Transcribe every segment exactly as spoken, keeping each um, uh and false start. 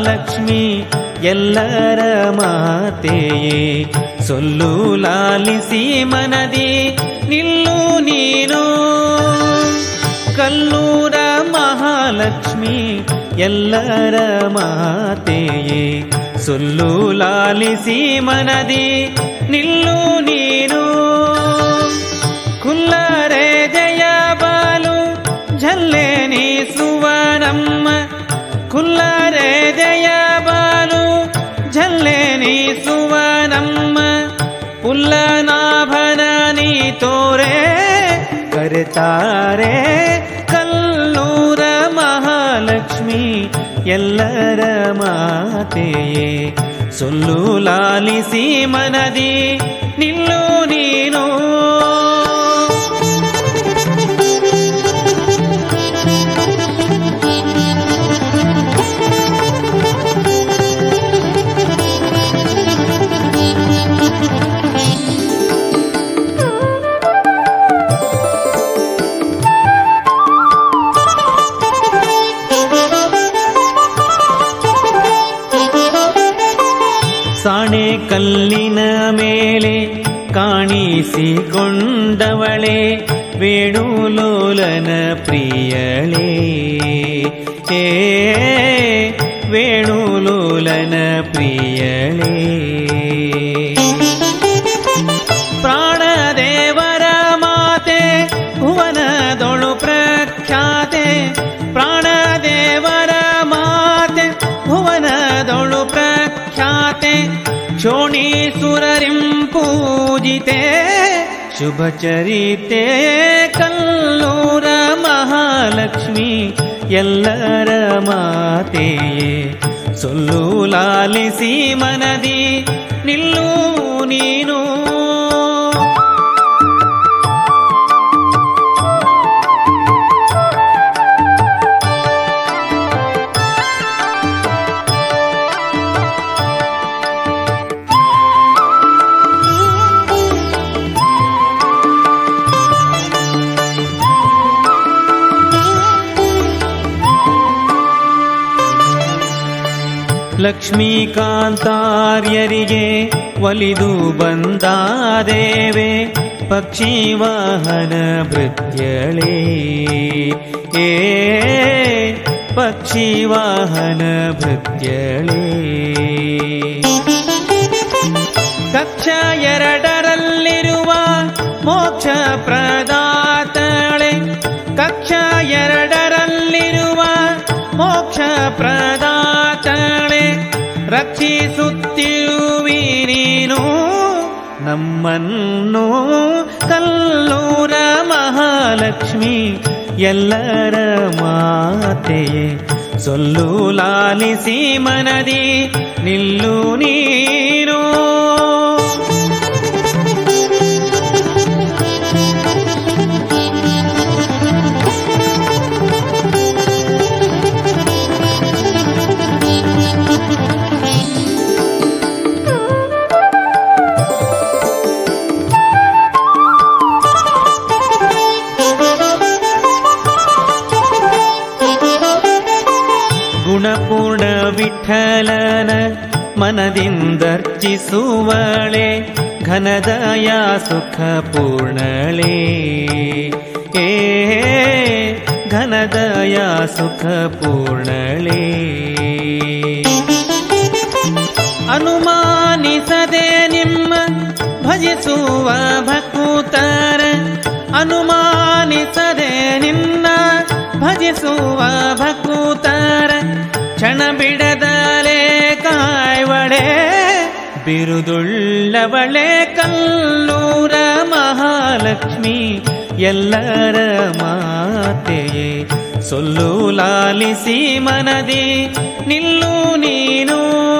ಮಹಾಲಕ್ಷ್ಮಿ ಎಲ್ಲರ ಮಾತೆಯೇ ಸೊಲ್ಲು ಲಾಲಿಸಿ ಮನದಿ ನಿಲ್ಲು ನೀನು. ಕಲ್ಲೂರ ಮಹಾಲಕ್ಷ್ಮಿ ಎಲ್ಲರ ಮಾತೆಯೇ ಸೊಲ್ಲು ಲಾಲಿಸಿ ಮನದಿ ನಿಲ್ಲು ನೀನು. ಕುಲ್ಲರೆ ಜಯ ಬಾಲು ಝಲ್ಲೆನಿ ಸುವನಮ್ಮ. ಕುಲ್ಲರೆ ಜಯ ಬಾಲು ಝಲ್ಲೆನಿ ಸುವನಮ್ಮ. ಪುಲ್ಲನಾಭನ ನೀ ತೋರೆ ಕರೆತಾರೆ ಕಲ್ಲೂರ ಮಹಾಲಕ್ಷ್ಮಿ ಎಲ್ಲರ ಮಾತೆಯೇ ಸೊಲ್ಲು ಲಾಲಿಸಿ ಮನದಿ ನಿಲ್ಲು ನೀನು. ಸಾಣೆ ಕಲ್ಲಿನ ಮೇಲೆ ಕಾಣಿಸಿಕೊಂಡವಳೆ ವೇಣುಲೋಲನ ಪ್ರಿಯಳೇ. ಏ ವೇಣುಲೋಲನ ಪ್ರಿಯಳೇ. ಪ್ರಾಣದೇವರ ಮಾತೆ ಭುವನದೊಳು ಪ್ರಖ್ಯಾತೆ. ಪ್ರಾಣದೇವರ ಮಾತೆ ಭುವನದೊಳು ಪ್ರಖ್ಯಾತೆ. ಶೋಣೀಸುರರಿಂ ಪೂಜಿತೆ ಶುಭಚರಿತೆ ಕಲ್ಲೂರ ಮಹಾಲಕ್ಷ್ಮಿ ಎಲ್ಲರ ಮಾತೆಯೇ ಸೊಲ್ಲು ಲಾಲಿಸಿ ಮನದಿ ನಿಲ್ಲು ನೀನು. ಲಕ್ಷ್ಮೀಕಾಂತಾರ್ಯರಿಗೆ ಒಲಿದು ಬಂದಾದೇವೆ ಪಕ್ಷಿವಾಹನ ಭೃತ್ಯಳೇ. ಏ ಪಕ್ಷಿವಾಹನ ಭೃತ್ಯಳೇ. ಕಕ್ಷ ಎರಡರಲ್ಲಿರುವ ಮೋಕ್ಷ ಪ್ರದಾತಳೆ. ಕಕ್ಷ ಎರಡರಲ್ಲಿರುವ ಮೋಕ್ಷ ಪ್ರದಾತಳೆ. ರಕ್ಷಿಸುತ್ತಿರುವಿ ನೀನು ನಮ್ಮನ್ನು ಕಲ್ಲೂರ ಮಹಾಲಕ್ಷ್ಮಿ ಎಲ್ಲರ ಮಾತೆಯೇ ಸೊಲ್ಲು ಲಾಲಿಸಿ ಮನದಿ ನಿಲ್ಲು ನೀನು. ಗುಣಪೂರ್ಣ ವಿಠಲನ ಮನದಿಂದರ್ಚಿಸುವಳೆ ಘನದಯ ಸುಖ ಪೂರ್ಣಳೆ. ಏ ಘನದಯ ಸುಖ ಪೂರ್ಣಳೆ. ಅನುಮಾನಿಸದೆ ನಿಮ್ಮ ಭಜಿಸುವ ಭಕುತರ. ಅನುಮಾನಿಸದೆ ನಿನ್ನ ಭಜಿಸುವ ಭಕುತರ. ಕ್ಷಣ ಬಿಡದಲೆ ಕಾಯ್ವಳೆ ಬಿರುದುಳ್ಳವಳೆ ಕಲ್ಲೂರ ಮಹಾಲಕ್ಷ್ಮಿ ಎಲ್ಲರ ಮಾತೆಯೇ ಸೊಲ್ಲು ಲಾಲಿಸಿ ಮನದಿ ನಿಲ್ಲು ನೀನು.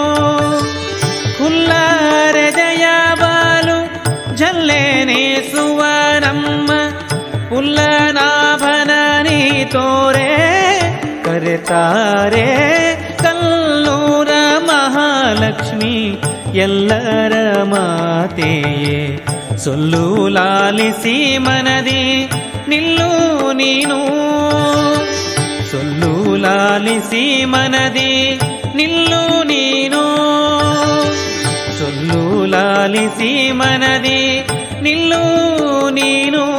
ಕುಲ್ಲರ ಜಯ ಬಾಲು ಝಲ್ಲೆನಿ ಸುವನಮ್ಮ. ಪುಲ್ಲನಾಭನ ನೀ ತೋರೆ ಕರೆತಾರೆ ಕಲ್ಲೂರ ಮಹಾಲಕ್ಷ್ಮಿ ಎಲ್ಲರ ಮಾತೆಯೇ ಸೊಲ್ಲು ಲಾಲಿಸಿ ಮನದಿ ನಿಲ್ಲು ನೀನು. ಸೊಲ್ಲು ಲಾಲಿಸಿ ಮನದಿ ನಿಲ್ಲು ನೀನು ಸೊಲ್ಲು ಲಾಲಿಸಿ ಮನದಿ ನಿಲ್ಲು ನೀನು